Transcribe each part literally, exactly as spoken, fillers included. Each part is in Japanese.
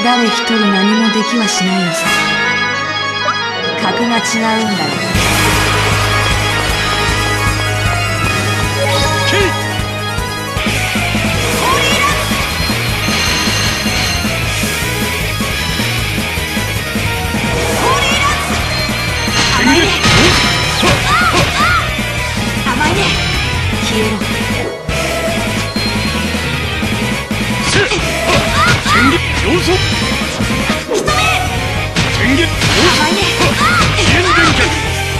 誰一人何もできはしないのさ。格が違うんだよ。甘いね。甘いね。消えろ。 天撃要素。天撃要素。 甘いね。 支援電撃。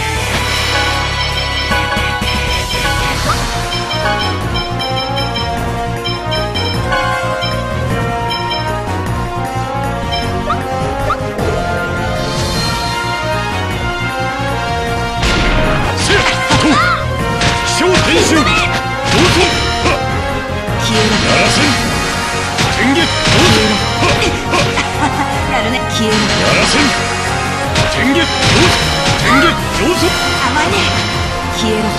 せっと気象天襲要素。 消えろ。 やらせん。天撃要素。 やるね。消えろ。 やらせん。天撃要素。天撃要素。 甘いね。消えろ。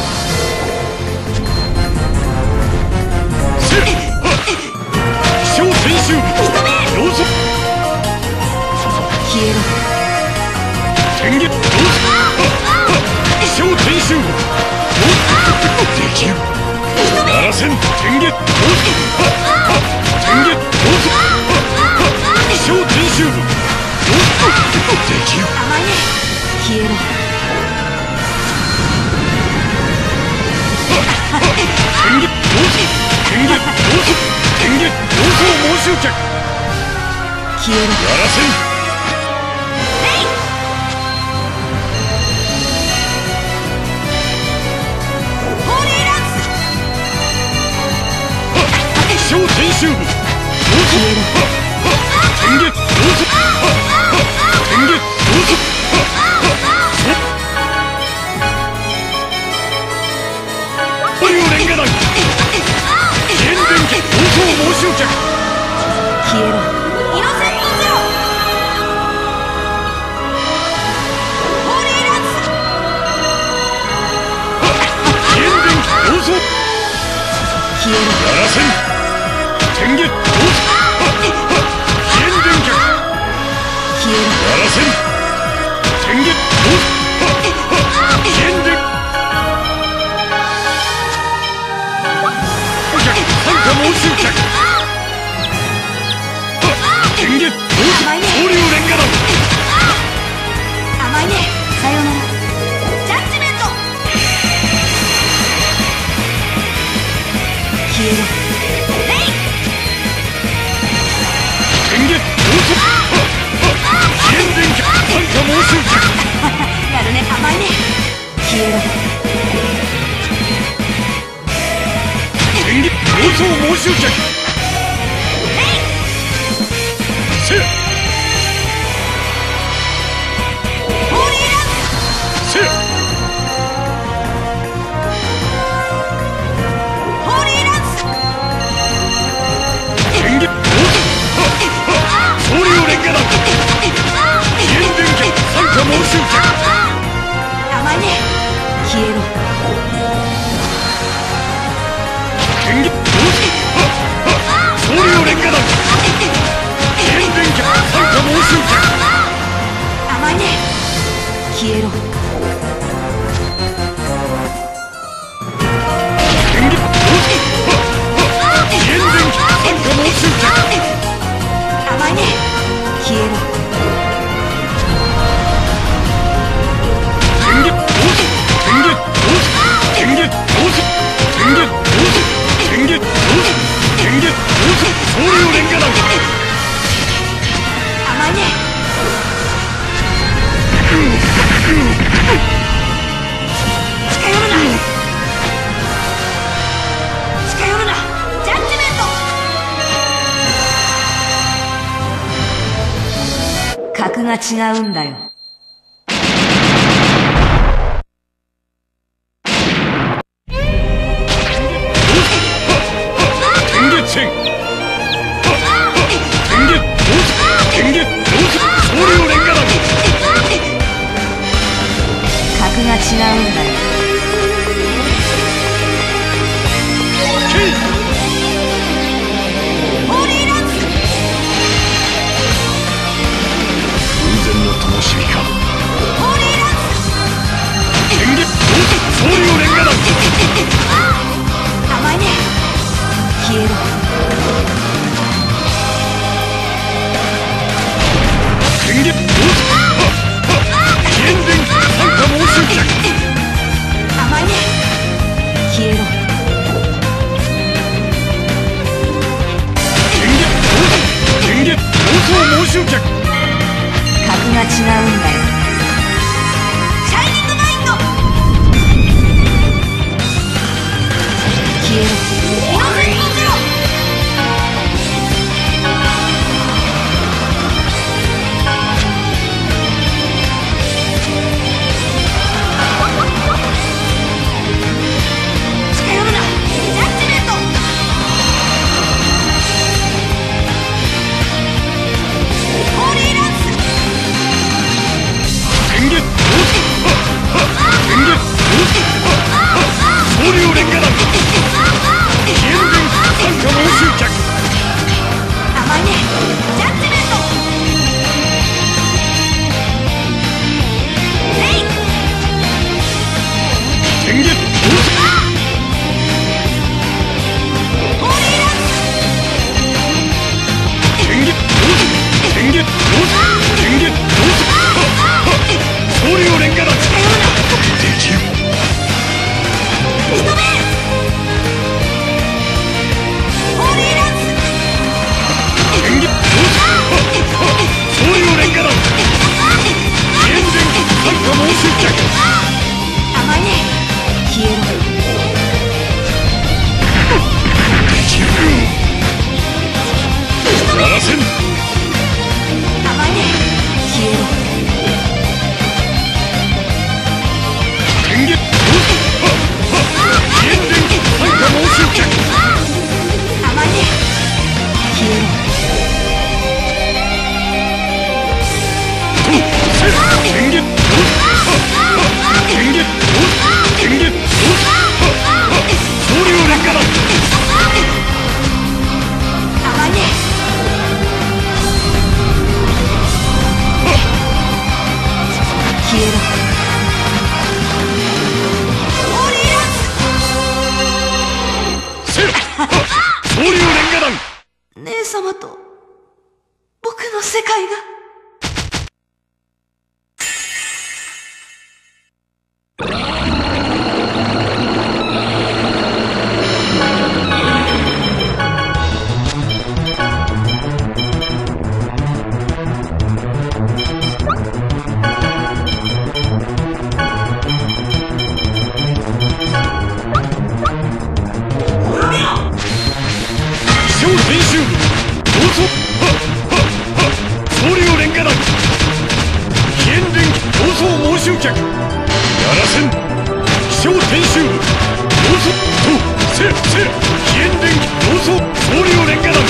せっ気象天襲要素。 消えろ。 天撃要素。気象天襲要素。できる。やらせん。天撃要素。天撃要素。気象天襲要素。できる。 甘いね。消えろ。 天撃要素。天撃要素。天撃要素を猛襲脚。 消えろ。 やらせん。気象天襲要素。天撃要素。天撃要素。そういうレンガ弾。支援電撃要素を猛襲脚。 消えろ。イノセントゼロ。ホーリーランス。 支援電撃要素。 消えろ。 やらせん。天撃要素。支援電撃。 消えろ。 やらせん。天撃要素。支援電撃。参加猛襲脚。天撃要素。総流レンガ弾。 甘いね。さようなら。ジャッジメント。消えろ。 天撃要素。支援電撃。参加猛襲脚。 やるね。甘いね。消えろ。 天撃要素を猛襲脚。せっホーリーランス。 せっホーリーランス。 天撃要素。総流レンガ弾。支援電撃。参加猛襲脚。 甘いね。消えろ。 天撃要素。総流レンガ弾。支援電撃。参加猛襲脚。 甘いね。消えろ。 天撃要素。支援電撃。参加猛襲脚。 甘いね。消えろ。 天撃要素。天撃要素。天撃要素。天撃要素。天撃要素。天撃要素。総流レンガ弾。 甘いね。近寄るな。近寄るな。ジャッジメント。格が違うんだよ。 天撃戦。天撃要素。天撃要素。総流レンガ弾。 格が違うんだよ。 ケイ。 ホーリーランス。 消えろ。 天元どうぞ。火炎伝参加猛襲客。 甘いね。消えろ。 天元どうぞ。天元暴走猛襲客。 格が違うんだよ。シャイニングマインド。消えろ。イノセントゼロ。近寄るな。ジャッジメント。ホーリーランス。 天元どうぞ。天元どうぞ。総領連歌団。火炎伝参加猛襲客。 甘いね。ジャッジメント。レイ。 天元どうぞ。 ホーリーランス。 天元どうぞ。天元どうぞ。天元どうぞ。総領連歌団。 近寄るな。 できる。 一目。ホーリーランス。 天元どうぞ。総領連歌団。火炎伝参加猛襲客。 甘いね。消えろ。 できる。ならせん。 甘いね。消えろ。 天元どうぞ。火炎伝参加猛襲客。 甘いね。消えろ。 天元どうぞ。天元どうぞ。天元どうぞ。総領連歌団。 甘いね。消えろ。ホーリーランス。 せよ。総領連歌団。 姉様と僕の世界が。 気象編集部暴走。総領連歌団。火炎伝暴走猛襲客。やらせん。気象編集部暴走。とせせ火炎伝暴走総領連歌団。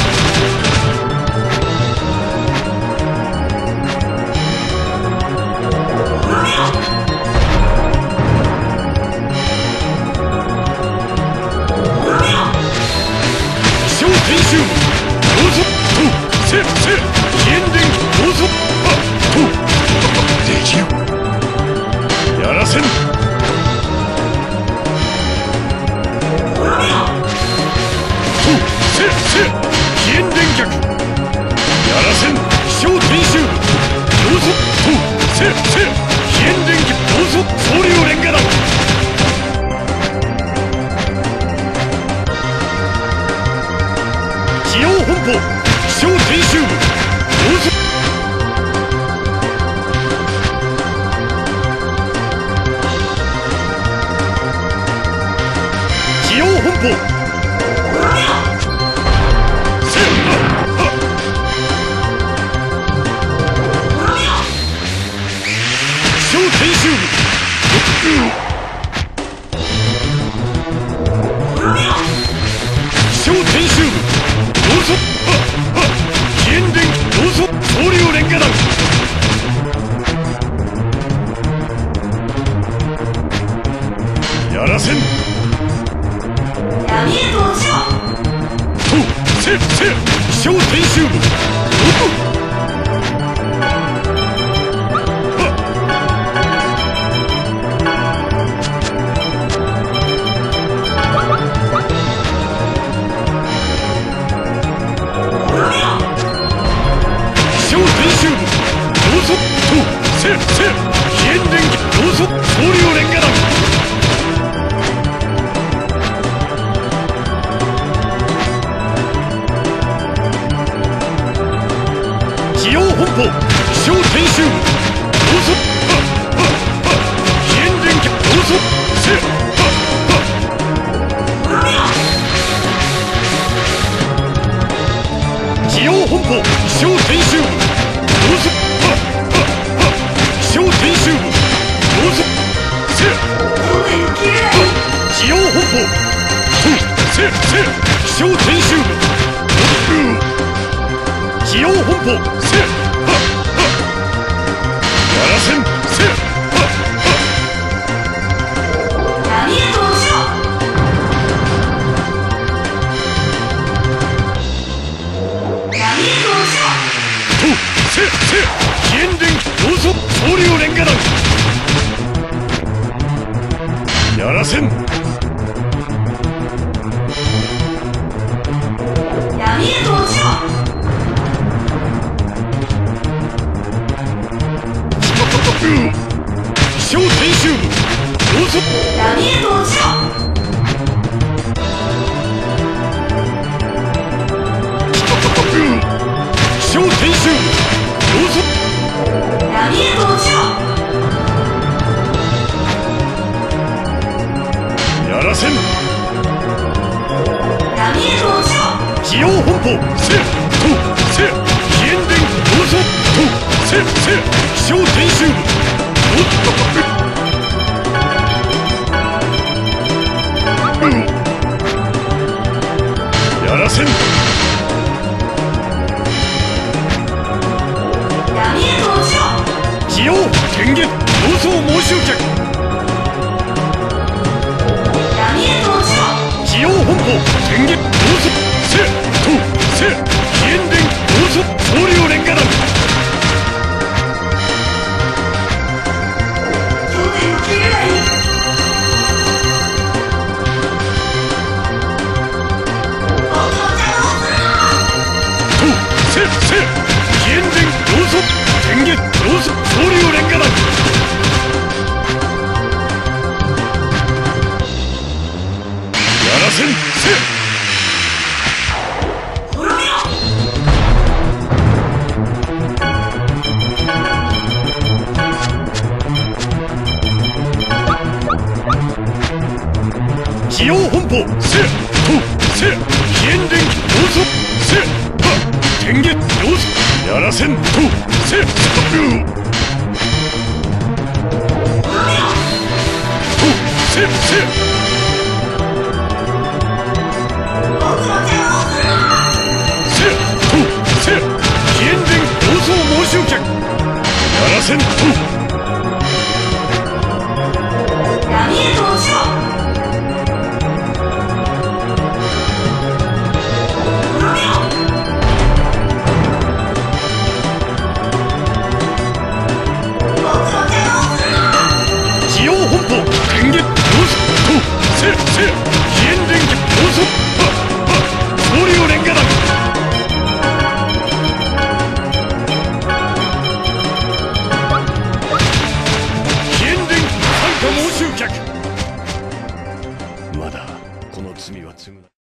気象編集部暴走。とせせ火炎伝暴走。とできる。やらせん。とせせ火炎伝客。やらせん。気象編集部暴走。とせせ火炎伝客暴走総領連歌団。気象本舗気象編集部暴走。気象本舗せよ。気象編集部気象編集部暴走。火炎伝暴走総領連歌団。やらせん。 闇へと落ちろ。 とせせ気象編集部せ飛燕電気同窓総領連歌団地陽本舗気象天衆部同窓飛燕電気同窓せ地陽本舗気象天衆部どうぞ気象天衆部どうぞせ地陽本舗せせ気象天衆部地陽本舗せやらせんせ闇へと落ちろせせ飛燕電気同窓総領連歌団やらせん闇へと落ちろ気象天衆部どうぞ闇へと落ちろ気象天衆部どうぞ闇へと落ちろやらせん闇へと落ちろ地陽本舗せとせ飛燕電気どうぞとせせ気象天衆部おっとやらせん闇へと落ちろ地陽天元同窓申集客闇へと落ちろ地陽本舗天元同窓せとせ飛燕電気同窓総領連歌団頂点の切れない僕の邪魔をするなとせせ飛燕電気同窓天元同窓総領連歌団やらせんせ滅びろ地陽本舗せとせ飛燕電気どうぞせ天元どうぞやらせんとせとせせ僕の邪魔をするなせとせ飛燕電気同窓申集客やらせんと闇へと落ちろ滅びろ僕の邪魔をするな地陽本舗天元どうぞとせせ飛燕電気どうぞ総領連歌団飛燕電気参加申集客まだこの罪は償う